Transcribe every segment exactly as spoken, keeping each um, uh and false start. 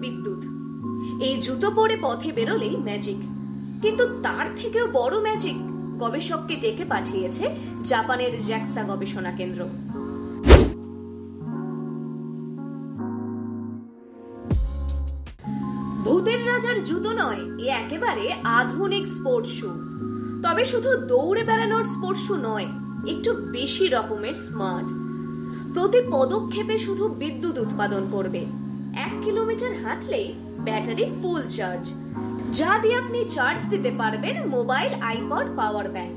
বিদ্যুৎ। এই জুতো পরে পথে বেরোলেই ম্যাজিক, কিন্তু তার থেকেও বড় ম্যাজিক গবেষককে ডেকে পাঠিয়েছে জাপানের জ্যাক্সা গবেষণা কেন্দ্র। ভূতের রাজার জুতো নয়, এ একেবারে আধুনিক স্পোর্টস শু। তবে শুধু দৌড়ে বেড়ানোর স্পোর্টস শু নয়, একটু বেশি রকমের স্মার্ট। প্রতি পদক্ষেপে শুধু বিদ্যুৎ উৎপাদন করবে। এক কিলোমিটার হাঁটলেই ব্যাটারি ফুল চার্জ, যা দিয়ে আপনি চার্জ দিতে পারবেন মোবাইল, আইপড, পাওয়ার ব্যাংক।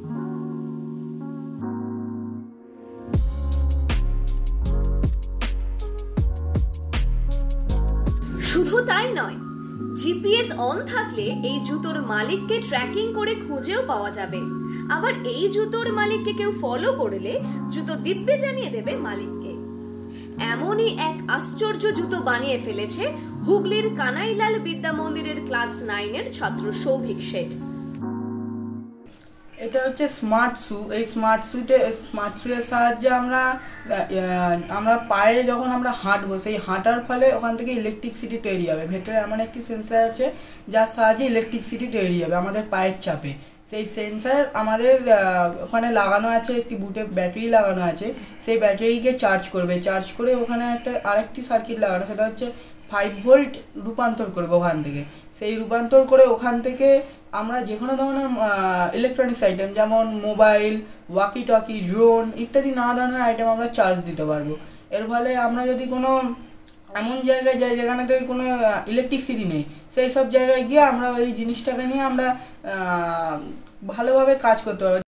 শুধু তাই নয়, জিপিএস অন থাকলে এই জুতোর মালিককে ট্র্যাকিং করে খুঁজেও পাওয়া যাবে। আবার এই জুতোর মালিককে কেউ ফলো করলে জুতো দিব্যে জানিয়ে দেবে মালিককে। এমনই এক আশ্চর্য জুতো বানিয়ে ফেলেছে হুগলির কানাইলাল বিদ্যা মন্দিরের ক্লাস নাইনের ছাত্র সৌভিক শেঠ। এটা হচ্ছে স্মার্ট শু। এই স্মার্ট শুতে স্মার্ট শুয়ের সাহায্যে আমরা আমরা পায়ে যখন আমরা হাঁটবো, সেই হাঁটার ফলে ওখান থেকে ইলেকট্রিসিটি তৈরি হবে। ভেতরে এমন একটি সেন্সার আছে যার সাহায্যে ইলেকট্রিসিটি তৈরি হবে আমাদের পায়ের চাপে। সেই সেন্সার আমাদের ওখানে লাগানো আছে, একটি বুটে ব্যাটারি লাগানো আছে। সেই ব্যাটারিকে চার্জ করবে, চার্জ করে ওখানে একটা আরেকটি সার্কিট লাগানো, সেটা হচ্ছে ফাইভ ভোল্ট রূপান্তর করবে ওখান থেকে। সেই রূপান্তর করে ওখান থেকে আমরা যে কোনো ধরনের ইলেকট্রনিক্স আইটেম যেমন মোবাইল, ওয়াকি টকি, ড্রোন ইত্যাদি নানা ধরনের আইটেম আমরা চার্জ দিতে পারবো। এর ফলে আমরা যদি কোনো এমন জায়গায় যাই যেখানে থেকে কোনো ইলেকট্রিসিটি নেই, সেই সব জায়গায় গিয়ে আমরা ওই জিনিসটাকে নিয়ে আমরা ভালোভাবে কাজ করতে পারবো।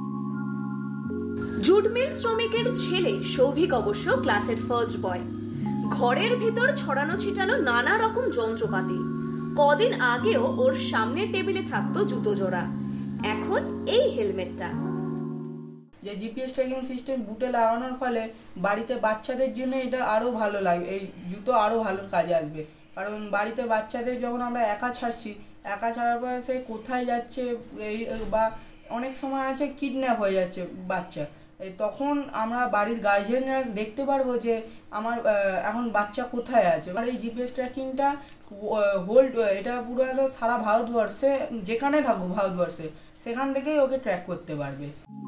জুট মিল শ্রমিকের ছেলে সৌভিক অবশ্য ক্লাসের ফার্স্ট বয়। ঘরের ভিতর ছড়ানো ছিটানো নানা রকম যন্ত্রপাতি। কদিন আগেও ওর সামনের টেবিলে থাকতো জুতো জোড়া, এখন এই হেলমেটটা। যে জিপিএস ট্র্যাকিং সিস্টেম বুটে লাগানোর ফলে বাড়িতে বাচ্চাদের জন্য এটা আরও ভালো লাগে, এই জুতো আরও ভালো কাজে আসবে। কারণ বাড়িতে বাচ্চাদের যখন আমরা একা ছাড়ছি, একা ছাড়ার পরে সে কোথায় যাচ্ছে, এই বা অনেক সময় আছে কিডন্যাপ হয়ে যাচ্ছে বাচ্চা, তখন আমরা বাড়ির গার্জিয়ানরা দেখতে পারবো যে আমার এখন বাচ্চা কোথায় আছে। আর এই জিপিএস ট্র্যাকিংটা হোল্ড, এটা পুরো সারা ভারতবর্ষে যেখানে থাকুক ভারতবর্ষে, সেখান থেকেই ওকে ট্র্যাক করতে পারবে।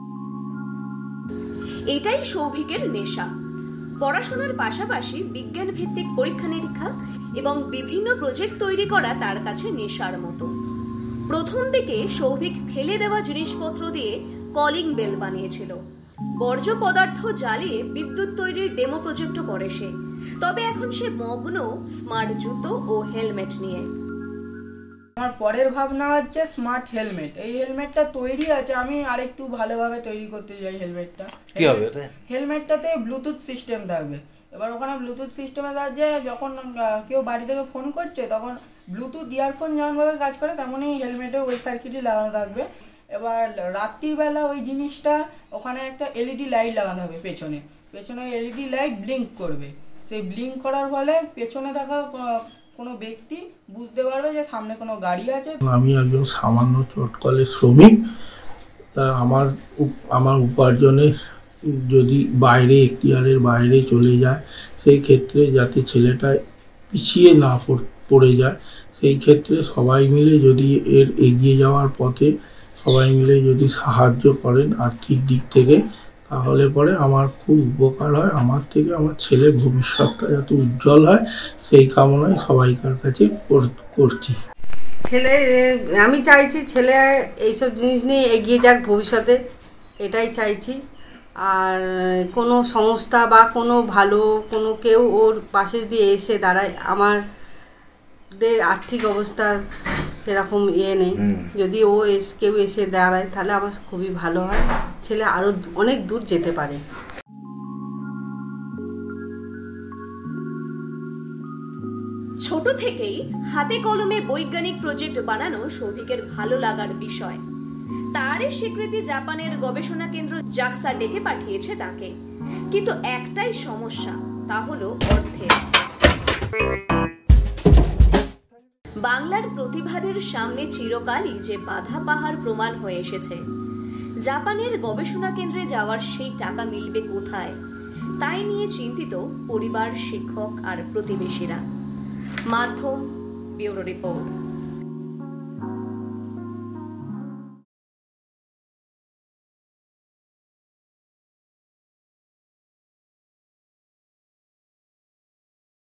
এটাই সৌভিকের নেশা। পড়াশোনার পাশাপাশি বিজ্ঞান ভিত্তিক পরীক্ষা নিরীক্ষা এবং বিভিন্ন প্রজেক্ট তৈরি করা তার কাছে নেশার মতো। প্রথম দিকে সৌভিক ফেলে দেওয়া জিনিসপত্র দিয়ে কলিং বেল বানিয়েছিল। বর্জ্য পদার্থ জ্বালিয়ে বিদ্যুৎ তৈরির ডেমো প্রজেক্টও করে সে। তবে এখন সে মগ্ন স্মার্ট জুতো ও হেলমেট নিয়ে। আমার পরের ভাবনা হচ্ছে স্মার্ট হেলমেট। এই হেলমেটটা তৈরি আছে, আমি আরেকটু ভালোভাবে তৈরি করতে চাই হেলমেটটা। কি হবে এতে? হেলমেটটাতে ব্লুটুথ সিস্টেম থাকবে। এবার ওখানে ব্লুটুথ সিস্টেমে থাকছে, যখন কেউ বাড়ি থেকে ফোন করছে তখন ব্লুটুথ ইয়ারফোন যেমনভাবে কাজ করে তেমনই হেলমেটে ওই সার্কিটই লাগানো থাকবে। এবার রাত্রিবেলা ওই জিনিসটা ওখানে একটা এলইডি লাইট লাগানো হবে পেছনে, পেছনে এলইডি লাইট ব্লিঙ্ক করবে। সেই ব্লিঙ্ক করার ফলে পেছনে থাকা কোনো ব্যক্তি বুঝতে পারবে যে সামনে কোনো গাড়ি আছে। আমি একজন সামান্য চটকলের শ্রমিক, তা আমার আমার উপার্জনের যদি বাইরে এখতিয়ারের বাইরে চলে যায়, সেই ক্ষেত্রে যাতে ছেলেটা পিছিয়ে না পড়ে যায়, সেই ক্ষেত্রে সবাই মিলে যদি এর এগিয়ে যাওয়ার পথে সবাই মিলে যদি সাহায্য করেন আর্থিক দিক থেকে, তাহলে পরে আমার খুব উপকার হয়। আমার থেকে আমার ছেলের ভবিষ্যৎটা যাতে উজ্জ্বল হয়, সেই কামনায় সবাইকার কাছে করছি। ছেলে আমি চাইছি ছেলে এইসব জিনিস নিয়ে এগিয়ে যাক ভবিষ্যতে, এটাই চাইছি। আর কোনো সংস্থা বা কোনো ভালো কোনো কেউ ওর পাশে দিয়ে এসে দাঁড়ায়, আমাদের আর্থিক অবস্থা সেরকম ইয়ে নেই, যদি ও এস কেউ এসে দাঁড়ায় তাহলে আমার খুবই ভালো হয়, ছেলে আরও অনেক দূর যেতে পারে। ছোট থেকেই হাতে কলমে বৈজ্ঞানিক প্রজেক্ট বানানো সৌভিকের ভালো লাগার বিষয়। তারই স্বীকৃতি জাপানের গবেষণা কেন্দ্র জাক্সা ডেকে পাঠিয়েছে তাকে। কিন্তু একটাই সমস্যা, তা হলো অর্থের। বাংলার প্রতিভাদের সামনে চিরকালই যে বাধা পাহাড় প্রমাণ হয়ে এসেছে। জাপানের গবেষণা কেন্দ্রে যাওয়ার সেই টাকা মিলবে কোথায়, তাই নিয়ে চিন্তিত পরিবার, শিক্ষক আর প্রতিবেশীরা। মাধ্যম ব্যুরো রিপোর্ট।